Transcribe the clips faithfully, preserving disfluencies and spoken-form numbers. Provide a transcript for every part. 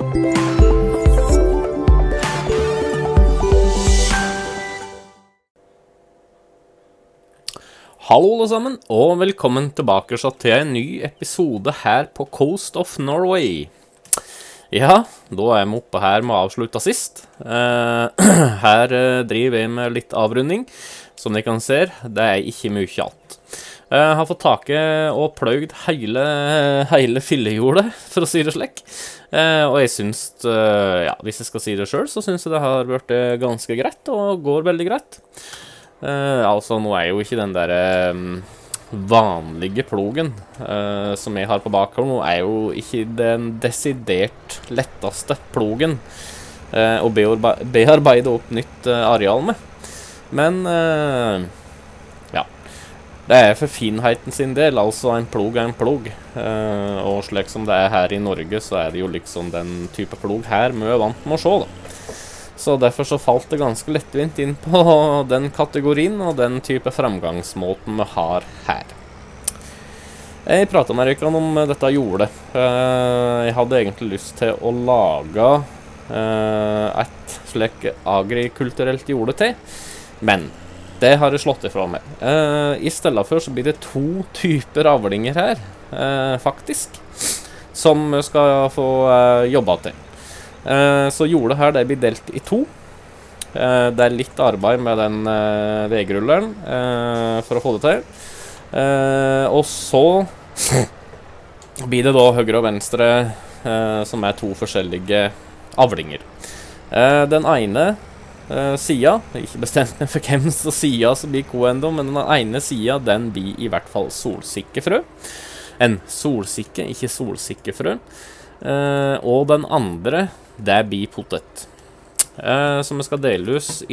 Hallo alle sammen, og velkommen tilbake til en ny episode her på Coast of Norway. Ja, da er vi oppe her med å avslutte sist. Eh, her driver jeg med litt avrunding, som dere kan se. Det er ikke mye alt. Jeg har fått taket og pløyd hele, hele fillejordet, for å si det slik. Eh, og jeg synes, ja, hvis jeg skal si det selv, så synes jeg det har vært ganske greit, og går veldig greit. Uh, altså, nå er jo ikke den der um, vanlige plogen uh, som jeg har på bakhånd, nå er jo ikke den desidert letteste plogen uh, å bearbeide, bearbeide opp nytt uh, areal med. Men, uh, ja, det er for finheten sin del, altså en plog er en plog. Uh, og slik som det er her i Norge, så er det jo liksom den type plog her vi er vant med å se, da. Så derfor så falt det ganske lettvint inn på den kategorien og den type framgangsmåten vi har her. Jeg pratet med dere om dette jordet. Jeg hadde egentlig lyst til å lage et slik agrikulturelt jorde til, men det har jeg slått ifra meg. I stedet for så blir det to typer avlinger her, faktisk, som vi skal få jobba til. Uh, så jordet her det blir delt i to. Uh, det er litt arbeid med den uh, vegrulleren uh, for å få det til. Uh, og så blir det da høyre og venstre, uh, som er to forskjellige avlinger. Uh, den ene uh, siden, ikke bestemt meg for hvem som siden som blir ko enda, men den ene siden den blir i hvert fall solsikkefrø. En solsikke, ikke solsikkefrø. Uh, og den andre det blir potet uh, som vi skal dele ut i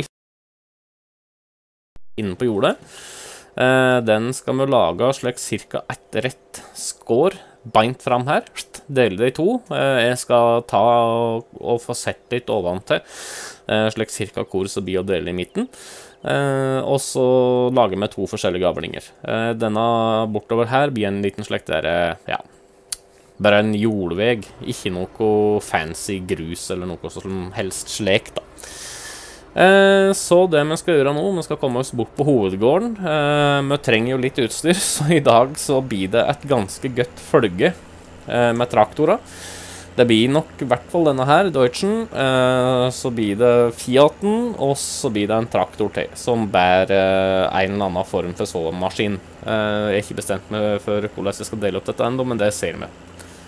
inne på jordet. uh, den skal vi lage slik cirka ett rett skår beint fram her, dele det i to. uh, jeg skal ta og, og få sett litt oventil uh, slik cirka hvor så blir å dele i midten. Uh, og så lager vi to forskjellige avlinger. uh, denne bortover her blir en liten slik der, uh, ja, bare en jordveg, ikke noe fancy grus eller noe som helst slik da. Eh, så det vi skal gjøre nå, vi skal komme oss bort på hovedgården. Eh, vi trenger jo litt utstyr, så i dag så blir det et ganske godt følge eh, med traktorer. Det blir nok i hvert fall denne her, Deutschen, eh, så blir det Fiaten, og så blir det en traktor til, som bærer eh, en eller annen form for såmaskin. Eh, jeg er ikke bestemt meg for hvordan jeg skal dele opp dette enda, men det ser vi.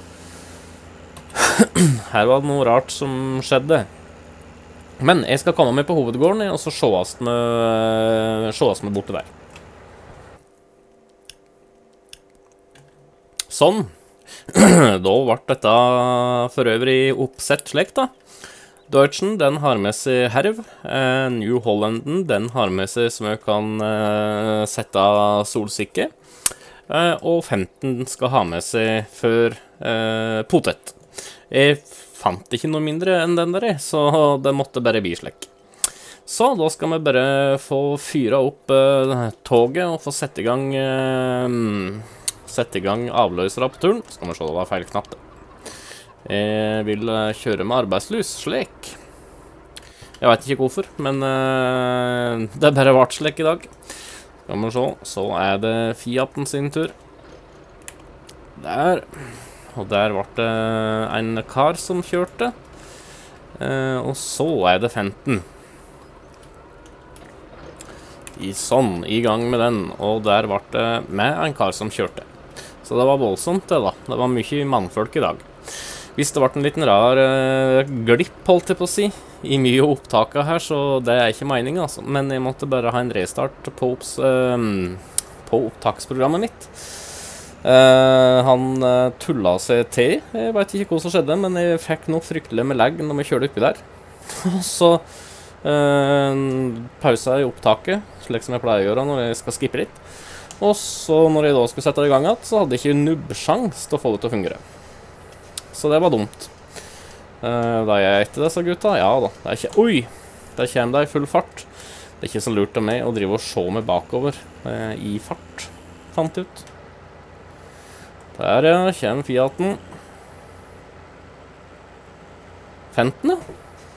Her var det noe rart som skjedde. Men jeg skal komme meg på hovedgården, og så sjås med, sjås med borte der. Sånn. Da ble dette for øvrig oppsett slik da. Deutschen, den har med seg herv. Eh, New Hollanden, den har med seg som jeg kan eh, sette solsikke. Eh, og femten skal ha med seg for eh, potet. Jeg fant ikke noe mindre enn den der, så det måtte bare bli slik. Så da skal vi bare få fyra opp uh, toget og få sette i gang, uh, sette i gang avløsere på turen. Skal vi se, det var feil knapp. Jeg vil uh, kjøre med arbeidslys, slik. Jeg vet ikke hvorfor, men uh, det er bare vart slik i dag. Skal vi se, så er det Fiaten sin tur. Der. Og der var det en kar som kjørte. Eh, og så er det femten. I sånn, i gang med den. Og der var det med en kar som kjørte. Så det var voldsomt det da. Det var mye mannfolk i dag. Hvis det var en liten rar eh, glipp, holdt jeg på å si, i mye opptaket her, så det er ikke meningen, altså. Men jeg måtte bare ha en restart på, opps, eh, på opptaksprogrammet mitt. Uh, han uh, tulla seg til. Jeg vet ikke hva som skjedde, men jeg fikk noe fryktelig med legg når vi kjørte oppi der. Og så uh, pausa jeg opptaket, slik som jeg pleier å gjøre når jeg skal skippe litt. Og så når jeg da skulle sette det i gang igjen, så hadde jeg ikke nubbsjans til å få det til å fungere. Så det var dumt. Uh, da jeg etter disse gutta, ja da, det er ikke, oi, der kommer det i full fart. Det er ikke så lurt av meg å drive og se meg bakover uh, i fart, fant jeg ut. Der ja, kommer Fiaten. Fenten, da?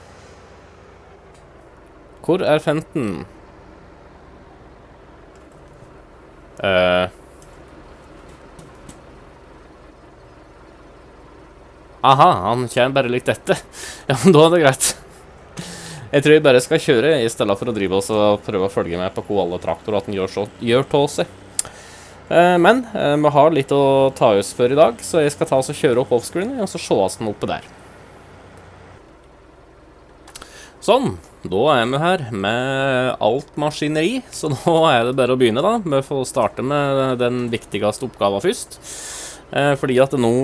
Hvor er Fenten? Uh. Aha, han kommer bare litt etter. Ja, men da er det greit. Jeg tror jeg bare skal kjøre, i stedet for å drive oss og prøve å følge med på hvor alle traktorer gjør, så, gjør til seg. Uh, men uh, vi har litt å ta oss for i dag, så jeg skal ta oss og kjøre opp offscreen, og så sees den oppe der. Sånn, da er vi her med alt maskineri, så nå er det bare å begynne da. Vi får starte med den viktigste oppgaven først. Eh, fordi at nå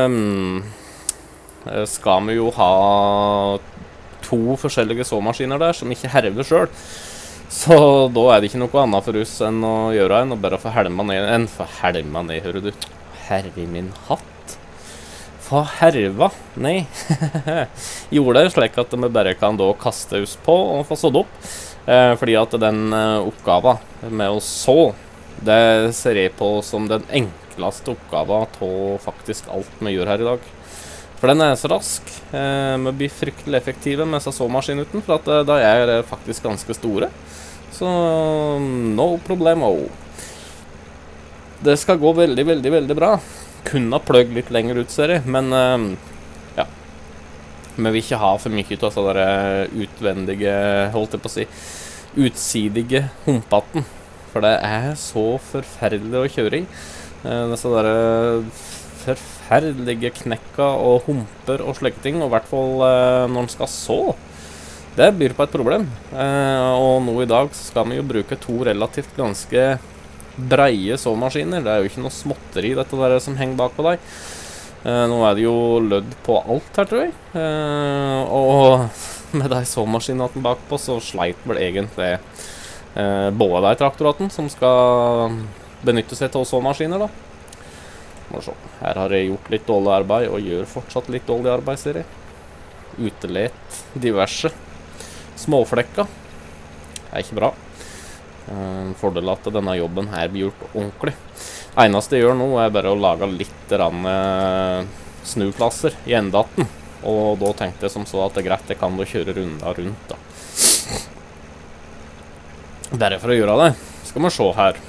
eh, skal vi jo ha to forskjellige såmaskiner der som ikke herver selv. Så da er det ikke noe annet for oss enn å gjøre enn å bare få helma ned, enn få helma ned, hører du. Herre min hatt. Få herva, nei. Gjorde det slik at vi bare kan da kaste oss på og få sådd opp. Eh, fordi at den uh, oppgaven med å så, det ser jeg på som den enkleste oppgaven til faktisk alt vi gjør her i dag. For den er så rask. Eh, vi blir fryktelig effektive med såmaskinen uten, for at uh, da er det faktisk ganske store. Så no problemo. Det skal gå veldig, veldig, veldig bra. Kunne ha pløgg litt lenger ut, ser jeg, men uh, ja. Vi vil ikke ha for mye av sånne utvendige, holdt jeg på å si, utsidige humpaten. For det er så forferdelig å kjøre i. Uh, disse der forferdelige knekka og humper og slike ting, og i hvert fall uh, når den skal så. Det byr på et problem. Uh, og nå i dag så skal vi jo bruke to relativt ganske breie såmaskiner. Det er jo ikke noe småtteri dette der som henger bak på deg. Eh, nå er det jo lødd på alt her, tror jeg. Eh, og med de såmaskinene bak på så sleit vel egentlig eh, både de traktoraten som skal benytte seg til såmaskiner da. Må se. Her har jeg gjort litt dårlig arbeid og gjør fortsatt litt dårlig arbeid, ser jeg. Utelet diverse småflekker. Det er ikke bra. En fordel at denne jobben her blir gjort ordentlig. Eneste jeg gjør nå er bare å lage litt rann, uh, snuplasser i endaten. Og da tenkte jeg som så at det er greit, jeg kan da kjøre runda rundt da. Bare for å gjøre det, skal vi se her.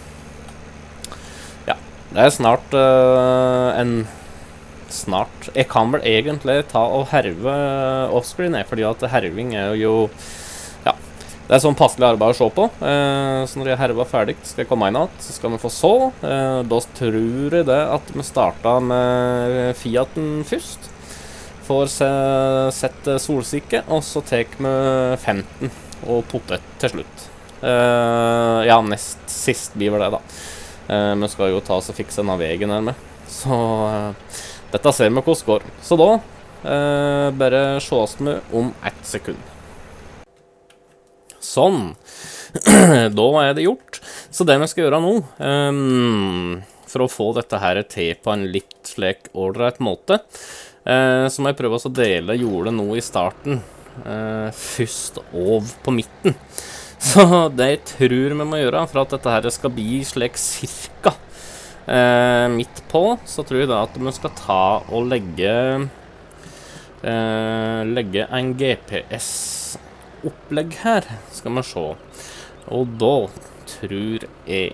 Ja, det er snart uh, en... Snart. Jeg kan vel egentlig ta og herve offscreen, fordi at herving er jo... Det er sånn passelig arbeid å se på, eh, så når jeg herva ferdig skal jeg komme inn igjen, så skal vi få så. Eh, da tror jeg det at vi startet med Fiaten først. Får se, sette solsikke, og så tar vi femten og potet til slutt. Eh, ja, nest sist blir det da. Eh, vi skal jo ta oss og fikse denne vegen her med. Så eh, dette ser vi hvordan går. Så da, eh, bare sees vi om ett sekund. Sånn, da er det gjort. Så det vi skal gjøre nå, um, for å få dette her til på en litt slik ordentlig måte, uh, så må jeg prøve å dele jordet nå i starten, uh, først over på midten. Så det jeg tror vi må gjøre for at dette her skal bli slik cirka uh, midt på, så tror jeg da at vi skal ta og legge, uh, legge en G P S opplegg her, skal vi se. Og da tror jeg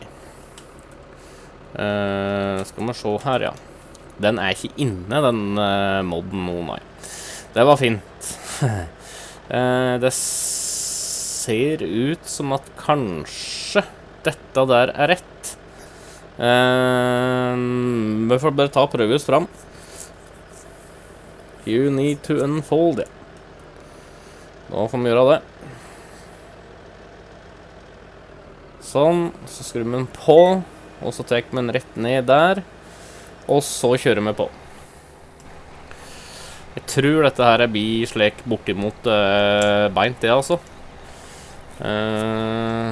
uh, skal vi se her, ja. Den er ikke inne, den uh, modden nå, nei. Det var fint. uh, det ser ut som at kanskje dette der er rett. Uh, vi får bare ta og prøve oss fram. You need to unfold, ja. Da får vi gjøre det. Sånn, så skrur vi den på, og så tar vi den rett ned der, og så kjører vi på. Jeg tror dette her blir slik bortimot uh, beint det, altså. Uh,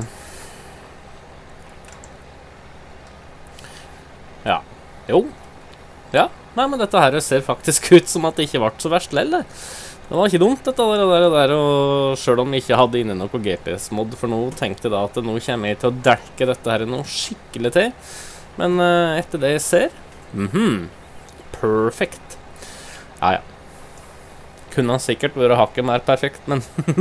ja, jo. Ja, nei, men dette her ser faktisk ut som at det ikke ble så verst lell, det. Det var ikke dumt dette der, der, der, og selv om vi ikke hadde inne noe G P S-mod for nå, tenkte jeg da at nå kommer jeg til å delke dette her noe skikkelig til. Men uh, etter det jeg ser, mhm, perfekt. Ja, ja. kunne sikkert vært hakket mer perfekt, men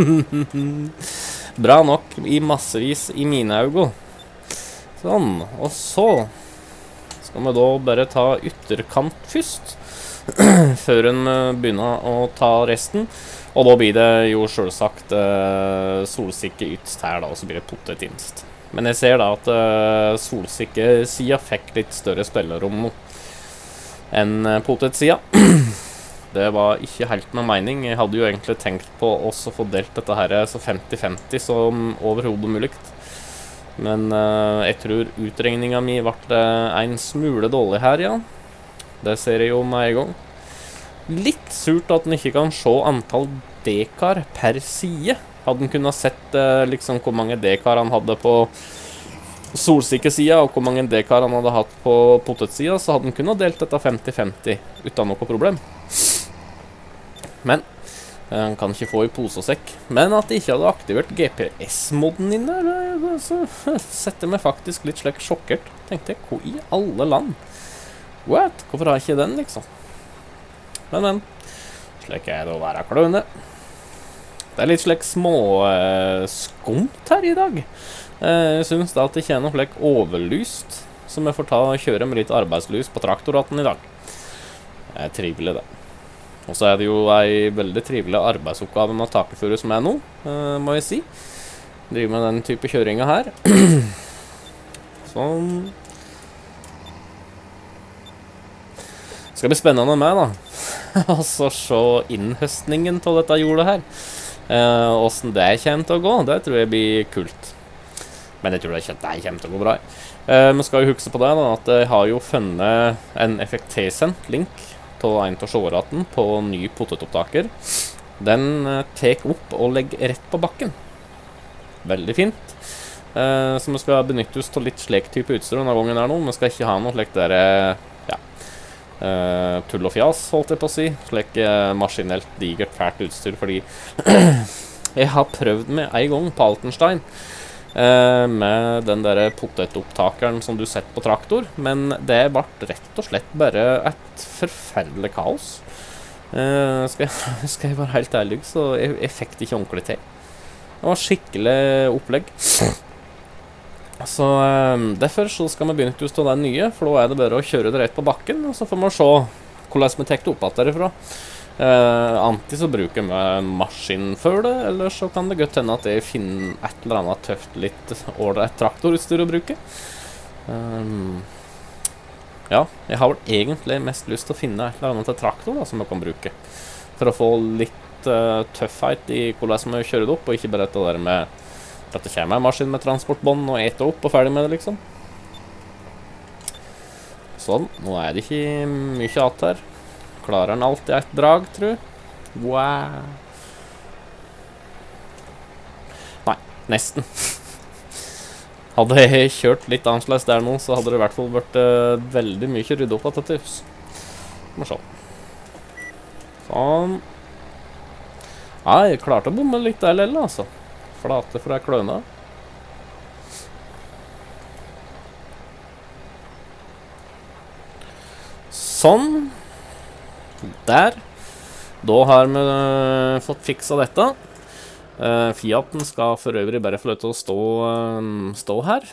bra nok i massevis i mine øyne. Sånn, og så skal vi da bare ta ytterkant først, før en begynner å ta resten. Og da blir det jo selvsagt uh, solsikke ytst her da, og så blir det potet innst. Men jeg ser da at uh, solsikke-sida fikk litt større spillerom nå enn uh, potet-sida. Det var ikke helt med mening. Jeg hadde jo egentlig tenkt på også å få delt dette her så femti femti som overhodet mulig. Men uh, jeg tror utregningen min ble uh, en smule dårlig her, ja. Det ser jeg jo med en gang. Litt surt at den ikke kan se antall dekar per side. Hadde den kunnet sett uh, liksom hvor mange dekar han hadde på solsikkesida, og hvor mange dekar han hadde hatt på potetsida, så hadde den kunnet delt dette femti femti uten noe problem. Men han kan ikke få i pose og sekk. Men at de ikke hadde aktivert G P S-moden inne, så setter meg faktisk litt slik sjokkert. Tenkte jeg, hvor i alle land? What? Hvorfor har jeg ikke den, liksom? Men, men, slik er det å være kløne. Det er litt slik små eh, skumt her i dag. Eh, jeg synes da at det ikke er noe slik overlyst, som jeg får ta og kjøre med litt arbeidslys på traktoraten i dag. Det er trivelig det. Og så er det jo en veldig trivelig arbeidsoppgave med takeføre som er nå, eh, må jeg si. Driver med den type kjøringa her. Sånn. Det skal bli spennende med da. Og så se innhøstningen til dette jordet her. Eh, hvordan det kommer til å gå, det tror jeg blir kult. Men jeg tror ikke at det kommer til å gå bra. Eh, men skal jo huske på det da, at jeg har jo funnet en F F T-sendt link til en av seeraten på ny potetopptaker. Den eh, tek opp og legger rett på bakken. Veldig fint. Eh, så vi skal benytte oss til litt slik type utstyr denne gangen her nå. Vi skal ikke ha noe slik der, ja, Uh, tull og fjas, holdt jeg på å si. Slik uh, maskinelt, digert, fælt utstyr, fordi jeg har prøvd med en gang på Altenstein uh, med den der potetopptakeren som du setter på traktor, men det ble rett og slett bare et forferdelig kaos. Uh, skal, jeg, skal jeg være helt ærlig, så jeg, jeg fikk det ikke ordentlig til. Det var skikkelig opplegg. Så um, derfor så skal vi begynne ut av den nye, for da er det bare å kjøre det rett på bakken, og så får vi se hvordan vi tek det opp at derifra. Uh, Anti så bruker vi maskin før det, eller så kan det godt hende at jeg finner et eller annet tøft, litt ålreit traktorutstyr å bruke. Um, ja, jeg har vel egentlig mest lyst til å finne et eller annet til traktor da, som jeg kan bruke, for å få litt uh, tøffhet i hvordan vi kjører det opp, og ikke bare det der med at det kommer en maskin med transportbånd og eter opp og ferdig med det, liksom. Sånn, nå er det ikke mye att her. Klarer den alltid et drag, tror jeg. Wow. Nei, nesten. Hadde jeg kjørt litt annerledes der nå, så hadde det i hvert fall vært uh, veldig mye rydde opp av dette hus. Må se. Sånn. Nei, jeg klarte å bomme litt der lille, altså. Flate fra kløna. Sånn. Der. Da har vi uh, fått fiksa dette. Uh, Fiaten skal for øvrig bare få lov til å stå, uh, stå her.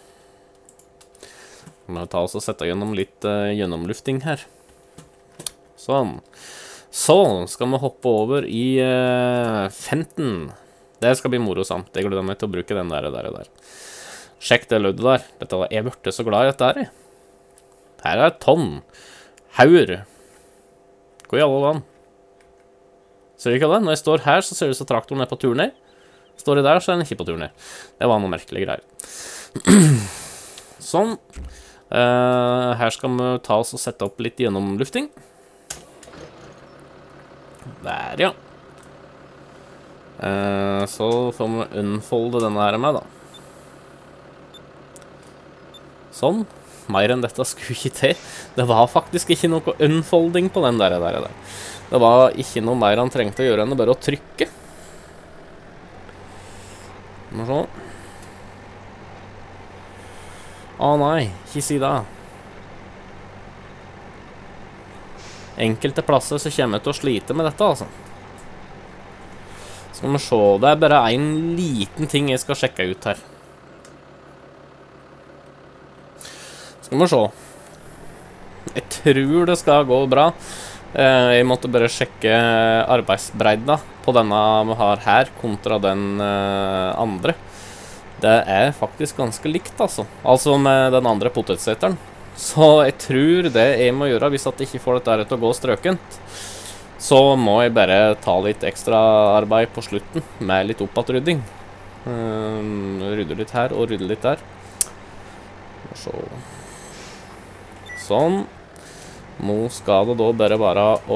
Vi må ta oss og sette gjennom litt uh, gjennomlufting her. Sånn. Så skal vi hoppe over i uh, Fenton. Det skal bli morosamt. Jeg gleder meg til å bruke den der og der og der. Sjekk det løddet der. Dette var jeg ble så glad i dette her. Her er et tonn. Haur. Hvor i alle land? Ser du ikke det? Når jeg står her, så ser det ut som traktoren er på tur ned. Står jeg der, så er den ikke på tur ned. Det var noe merkelig greier. Sånn. Uh, her skal vi ta oss og sette opp litt gjennomlufting. Der, ja. Uh, så får vi unfolde denne her med, da. Sånn. Mer enn dette skulle ikke til. Det var faktisk ikke noe unfolding på den der, der, der. Det var ikke noe mer han trengte å gjøre enn bare å trykke. Må se. Å nei, ikke si det. Enkelte plasser så kommer jeg til å slite med dette, altså. Skal vi se, det er bare en liten ting jeg skal sjekke ut her. Skal vi se. Jeg tror det skal gå bra. Jeg måtte bare sjekke arbeidsbreidda på denne vi har her, kontra den andre. Det er faktisk ganske likt, altså. Altså med den andre potetseteren. Så jeg tror det jeg må gjøre, hvis jeg ikke får dette til å gå strøkent, så må jeg bare ta litt ekstra arbeid på slutten, med litt oppattrydding. Um, rydde litt her, og rydde litt der. Så. Sånn. Nå skal det da bare være å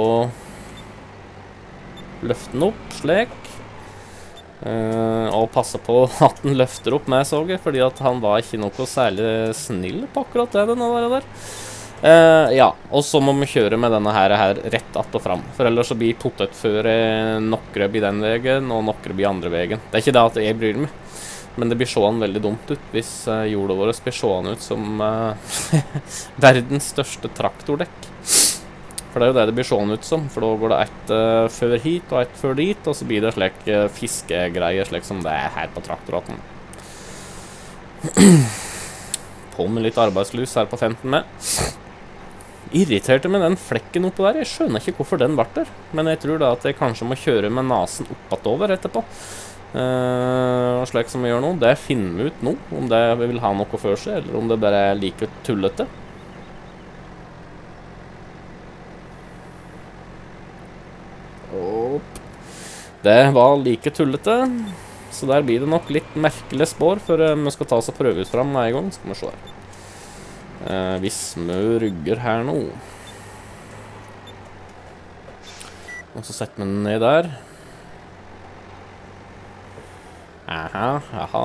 løfte den opp, slik. Uh, og passe på at den løfter opp med såget, fordi at han var ikke noe særlig snill på akkurat det, denne der. Uh, ja, og så må vi kjøre med denne her, her rett att og fram, for ellers så blir potetføret nokkrøbb i den vegen, og nokkrøbb i andre vegen. Det er ikke det at jeg bryr meg, men det blir sånn veldig dumt ut hvis uh, jorda våre blir sånn ut som uh, verdens største traktordekk. For det er jo det det blir sånn ut som, for da går det ett uh, før hit og ett før dit, og så blir det slik uh, fiskegreier, slik som det er her på traktoraten. På med litt arbeidslus her på femten med. Irriterte med den flekken oppe der, jeg skjønner ikke hvorfor den ble der, men jeg tror da at jeg kanskje må kjøre med nasen oppatover etterpå. Uh, og slik som vi gjør nå, det finner vi ut nå, om det vil ha noe for seg, eller om det bare er like tullete. Det var like tullete, så der blir det nok litt merkelige spår før vi skal ta oss og prøve ut frem med en gang. Skal vi se her. Eh, hvis vi rygger her nå. Og så setter vi den ned der. Aha, aha.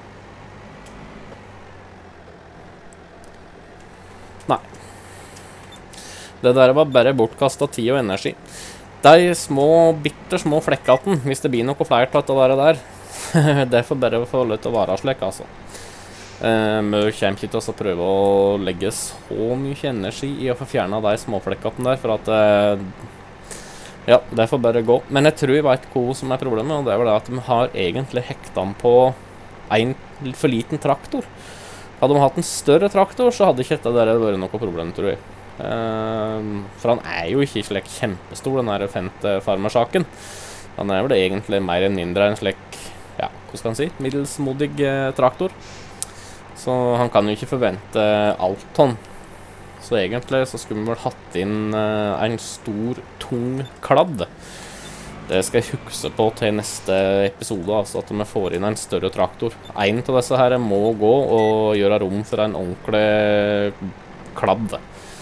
Nei. Det der var bare bortkastet tid og energi. De små, bitter små flekkene, hvis det blir noe flere til dette der, det får bare få lov til å være slik, altså. Eh, vi kommer ikke til å prøve å legge så mye energi i å få fjernet de små flekkene der, for at, eh, ja, det får bare gå. Men jeg tror jeg vet hva som er problemet, og det er vel det at de har egentlig hektet den på en for liten traktor. Hadde de hatt en større traktor, så hadde ikke dette der vært noe problem, tror jeg. Uh, for han er jo ikke slik kjempestor, den her femte farmersaken. Han er vel egentlig mer enn mindre en slik, ja, hva skal han si, middelsmodig uh, traktor. Så han kan jo ikke forvente alt sånn. Så egentlig så skulle vi vel hatt inn uh, en stor, tung kladd. Det skal jeg huske på til neste episode, altså at vi får inn en større traktor. En av disse her må gå og gjøre rom for en ordentlig kladd.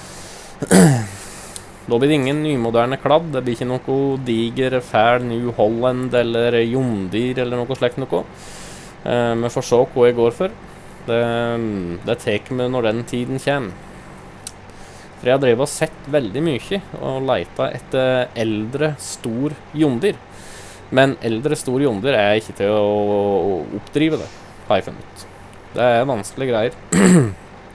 Da blir det ingen nymoderne kladd, det blir ikke noe diger, fæl, New Holland eller Jondir eller noe slikt noe. Eh, vi får se hva jeg går for. Det, det tar vi når den tiden kommer. For jeg har drevet og sett veldig mye og letet etter eldre, stor Jondir. Men eldre, stor Jondir er ikke til å oppdrive det, har jeg funnet ut. Det er vanskelige greier.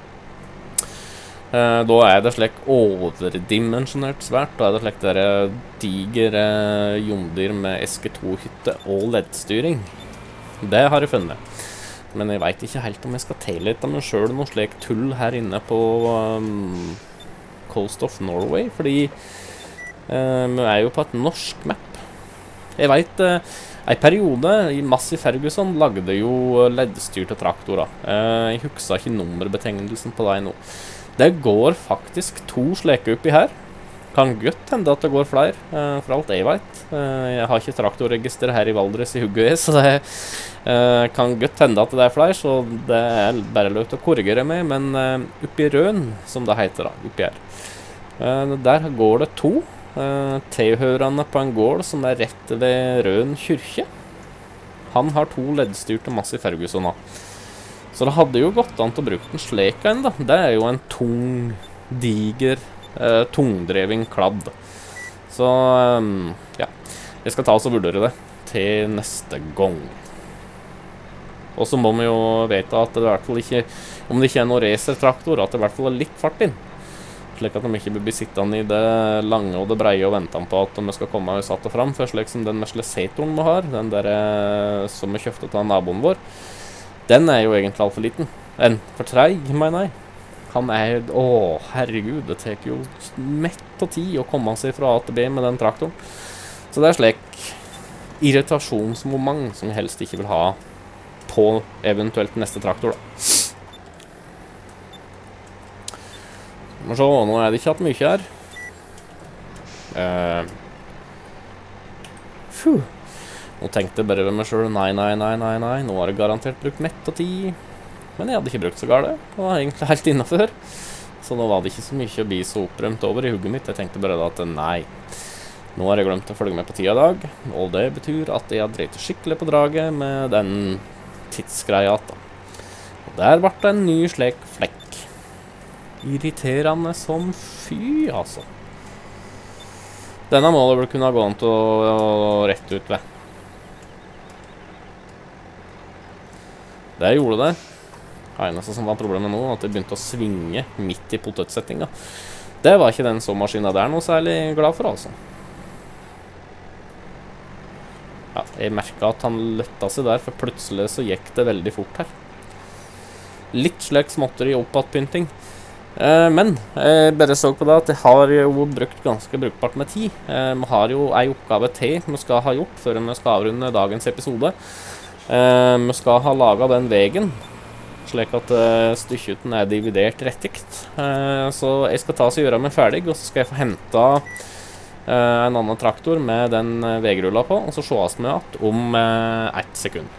Uh, da er det slik overdimensjonert svært. Da er det slik der diger uh, Jondir med S K to-hytte og L E D-styring. Det har jeg funnet. Men jeg vet ikke helt om jeg skal tillate meg selv noe slik tull her inne på um, Coast of Norway, fordi uh, vi er jo på et norsk map. Jeg vet uh, en periode i Massey Ferguson lagde jo L E D-styrte traktorer. Uh, jeg husker ikke nummerbetegnelsen på deg nå. Det går faktisk to sleke oppi her. Kan godt hende at det går flere, uh, for alt jeg vet. Uh, jeg har ikke traktorregister her i Valdres i hugget, så det uh, kan godt hende at det er flere, så det er bare lov til å korrigere meg, men uh, oppi Røn, som det heter da, oppi her. Uh, der går det to, uh, tilhørende på en gård som er rett ved Røn kyrkje. Han har to leddstyrte Massey Ferguson da. Så det hadde jo gått an til å bruke den slik en da. Det er jo en tung, diger, eh, tungdreving kladd. Så, um, ja. Jeg skal ta oss og vurdere det til neste gang. Og så må vi jo vite at det i hvert fall ikke, om det ikke er noen racertraktor, at det i hvert fall er litt fart inn. slik at de ikke blir sittende i det lange og det breie og vente på at de skal komme satt og fram, for slik som den Mercedes-setoren vi har, den der som vi kjøpte til naboen vår, den er jo egentlig alt for liten. En for treig, mener jeg. Han er, å herregud, det tar jo mett og tid å komme seg fra A til B med den traktoren. Så det er slik irritasjonsmoment som jeg helst ikke vil ha på eventuelt neste traktor da. Men så, nå er det ikke hatt mye her. Uh, Fuh. Nå tenkte jeg bare ved meg selv, nei, nei, nei, nei, nei, nå har jeg garantert brukt mett og tid. Men jeg hadde ikke brukt så galt det. Det var egentlig helt innenfor. Så nå var det ikke så mye å bli så opprømt over i hugget mitt. Jeg tenkte bare da at nei, nå har jeg glemt å følge med på tida i dag. Og det betyr at jeg har drevet skikkelig på draget med den tidsgreia da. Og der ble det en ny slik flekk. Irriterende som fy, altså. Denne må det vel kunne gå an til å rette ut ved. Det gjorde det. Det eneste som var problemet nå, at det begynte å svinge midt i potetsettinga. Det var ikke den såmaskinen der noe særlig glad for, altså. Ja, jeg merket at han løtta seg der, for plutselig så gikk det veldig fort her. Litt slik småtteri oppatpynting. Eh, men jeg bare så på det at jeg har jo brukt ganske brukbart med tid. Eh, vi har jo en oppgave til vi skal ha gjort før vi skal avrunde dagens episode. Eh, vi skal ha laget den vegen, slik at uh, stykkuten er dividert rettikt. Uh, så jeg skal ta oss og gjøre meg ferdig, og så skal jeg få hentet uh, en annen traktor med den uh, vegrulla på, og så sees vi igjen om uh, ett sekund.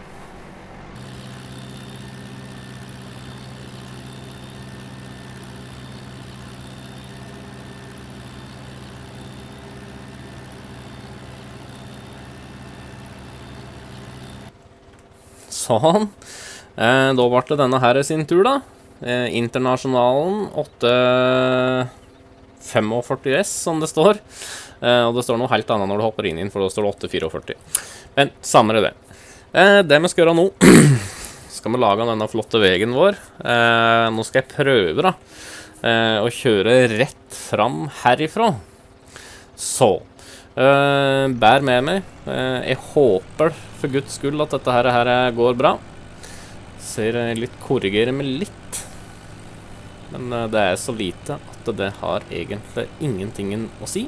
Sånn. Eh, da ble det denne her sin tur da. Eh, internasjonalen åtte førtifem S som det står. Eh, og det står noe helt annet når du hopper inn inn, for da står det åtte førtifire. Men samme er det. Eh, det vi skal gjøre nå, skal vi lage denne flotte vegen vår. Eh, nå skal jeg prøve da, eh, å kjøre rett fram herifra. Så, eh, bær med meg. Eh, jeg håper for Guds skyld at dette her, her går bra. Ser litt, korrigerer meg litt, men det er så lite at det har egentlig ingenting å si.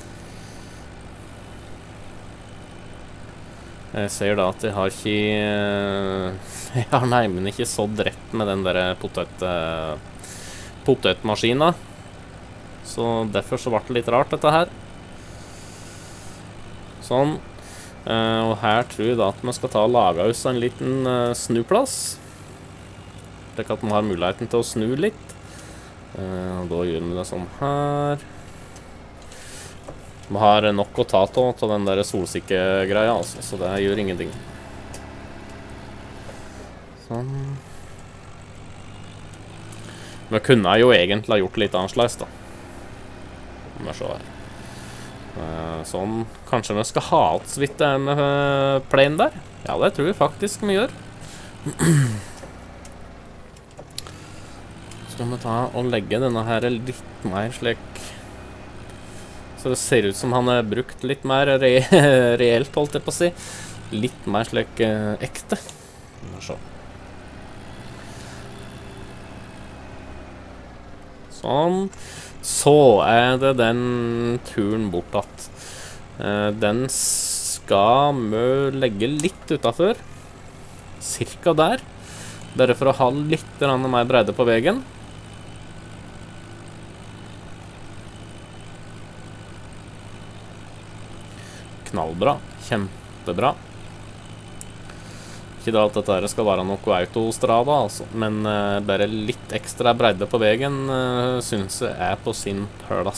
Jeg ser da at jeg har ikke jeg har nærmere ikke så rett med den der potet, potetmaskinen, så derfor så ble det litt rart dette her. Sånn, og her tror jeg da at vi skal ta og lage oss en liten snuplass, slik at man har muligheten til å snu litt. Uh, og da gjør vi det sånn her. Vi har nok å ta til, til den der solsikkegreia, altså, så det gjør ingenting. Sånn. Vi kunne jo egentlig ha gjort litt annerledes, da. Må vi se her. Uh, sånn. Kanskje vi skal ha alt så vidt det med plenen der? Ja, det tror jeg faktisk vi gjør. Så må vi ta og legge denne her litt mer slik, så det ser ut som han er brukt litt mer re reelt, holdt jeg på å si. Litt mer slik eh, ekte. Så. Sånn. Så er det den turen bortatt. Eh, den skal vi legge litt utenfor. Cirka der. Bare for å ha litt mer bredde på vegen. Knallbra, kjempebra. Ikke da at dette her skal være noe autostrada, altså, men uh, bare litt ekstra bredde på vegen uh, synes jeg er på sin plass.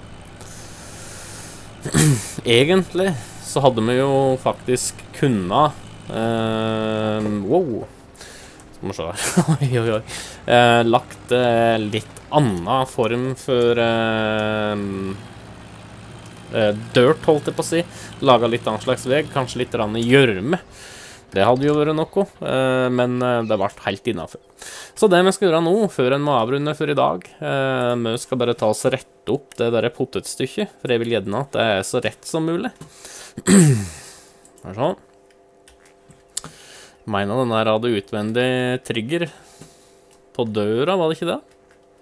Egentlig så hadde vi jo faktisk kunnet uh, wow, skal vi se her, oi, oi, oi, uh, lagt uh, litt annen form for uh, Uh, dirt, holdt jeg på å si. Laget litt annen slags veg, kanskje litt rann i gjørme. Det hadde jo vært noe, eh, men det ble helt innenfor. Så det vi skal gjøre nå, før en må avrunde for i dag, eh, vi skal bare ta oss og rette opp det der potetstykket, for jeg vil gjerne at det er så rett som mulig. Her sånn. Jeg mener den her hadde utvendig trigger på døra, var det ikke det?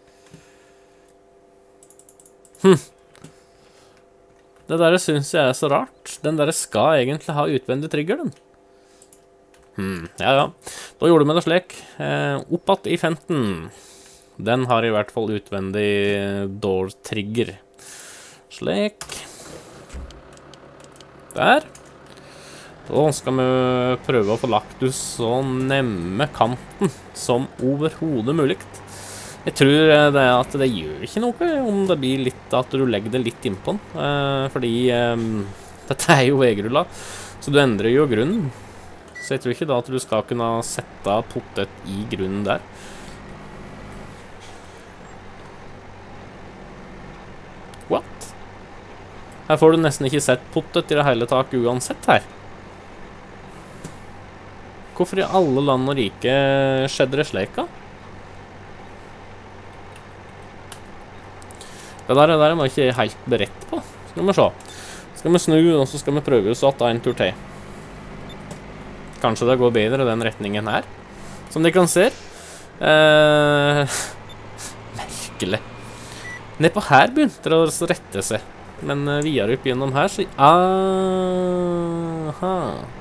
Hm. Det der synes jeg er så rart. Den der skal egentlig ha utvendig trigger, den. Hmm, ja, ja. Da gjorde vi det slik. Eh, oppatt i femten. Den har i hvert fall utvendig door trigger. Slik. Der. Da skal vi prøve å få lagt ut så nemme kanten som overhodet mulig. Jeg tror det er at det gjør ikke noe om det blir litt at du legger det litt innpå den. Eh, fordi eh, dette er jo vegrullet, så du endrer jo grunnen. Så jeg tror ikke da at du skal kunne sette potet i grunnen der. What? Her får du nesten ikke sett potet i det hele tak uansett her. Hvorfor i alle land og rike skjedde det slik da? Det der, det der er man ikke helt beredt på. Skal vi se. Skal vi snu, og så skal vi prøve oss at det er en tur til. Kanskje det går bedre den retningen her, som de kan se. Eh, merkelig. Nedpå her begynte det å rette seg, men videre opp gjennom her, så... Aha.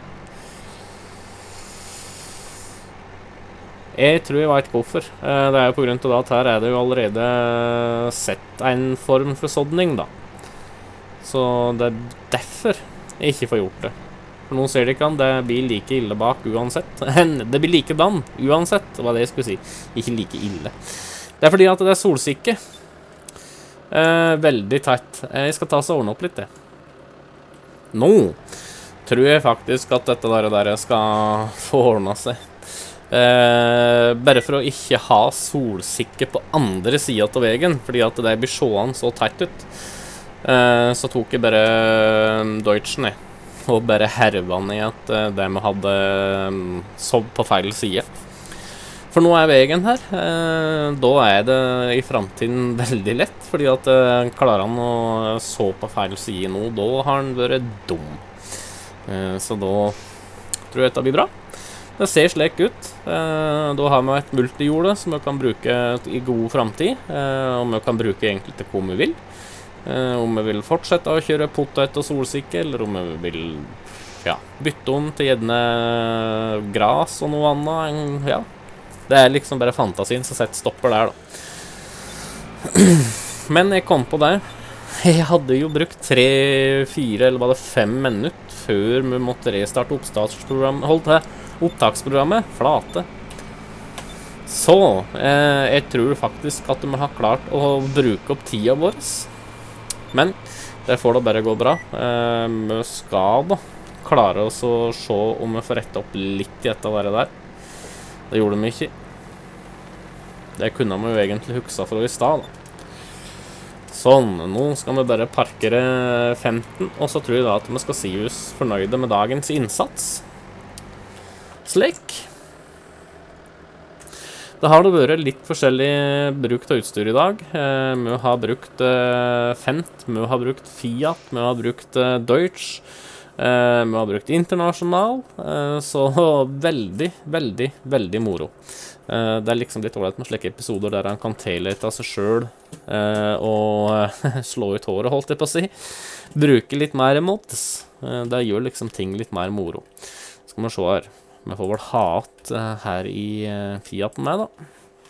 Jeg tror jeg vet hvorfor. Eh, det er jo på grunn av at her er det jo allerede sett en form for sådning, da. Så det er derfor jeg ikke får gjort det. For noen ser det ikke an, det blir like ille bak uansett. Det blir like dan uansett, var det jeg skulle si. Ikke like ille. Det er fordi at det er solsikke. Eh, veldig tett. Jeg skal ta så ordne opp litt, det. Nå tror jeg faktisk at dette der, der skal få ordnet seg. Eh, bare for å ikke ha solsikke på andre siden av veien, fordi at det blir sånn så tett ut. Eh, så tok jeg bare Deutschen, jeg. Og bare herva ned at det vi hadde sodd på feil side. For nå er veien her. Da er det i fremtiden veldig lett, fordi at klarer han å så på feil side nå, da har han vært dum. Så da tror jeg dette blir bra. Det ser slik ut. Da har vi et multijorde som vi kan bruke i god fremtid, og vi kan bruke egentlig til hva vi vil. Uh, om vi vil fortsette å kjøre potet og solsikke, eller om vi vil ja, bytte om til gjerne gras og noe annet. Ja. Det er liksom bare fantasien som setter stopper der, da. Men jeg kom på det. Jeg hadde jo brukt tre, fire eller var det fem minutter før vi måtte restarte oppstartsprogrammet. Holdt det, opptaksprogrammet. Flate. Så, eh, jeg tror faktisk at vi har klart å bruke opp tida vår. Men det får da bare gå bra. Eh, vi skal da klare oss å se om vi får rette opp litt i dette der. Det gjorde vi ikke. Det kunne vi jo egentlig huksa fra i stad da. Sånn, nå skal vi bare parkere femten, og så tror jeg da at vi skal si oss fornøyde med dagens innsats. Slik. Det har det vært litt forskjellig bruk av utstyr i dag. Eh, vi har brukt eh, Fendt, vi har brukt Fiat, vi har brukt eh, Deutsch, eh, vi har brukt International, eh, så veldig, veldig, veldig moro. Eh, det er liksom litt ålreit med slike episoder der han kan tale av seg selv eh, og slå ut håret, holdt jeg på å si. Bruke litt mer mods. Eh, det gjør liksom ting litt mer moro. Skal vi se her. Vi får vel ha et her i Fiaten med, da.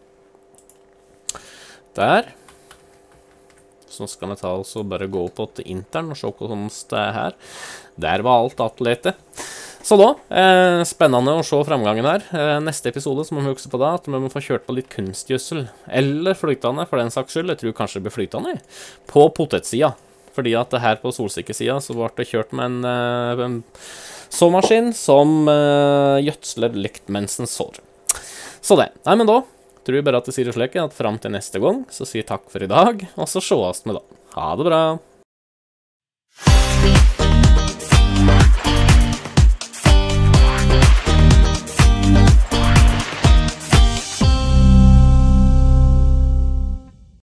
Der. Så skal vi ta oss og bare gå på til intern og se hvordan det er her. Der var alt atletet. Så da, eh, spennende å se fremgangen her. Eh, neste episode så må vi huske på da, at vi må få kjørt på litt kunstgjødsel. Eller flytende, for den saks skyld. Jeg tror kanskje det blir flytende på potetsida. Fordi at her på solsikkesida så ble det kjørt med en, eh, en såmaskin som uh, gjødsler likt mens den sår. Så det. Nei, men da tror jeg bare at det sier det slik at frem til neste gang så sier takk for i dag, og så sees vi da. Ha det bra!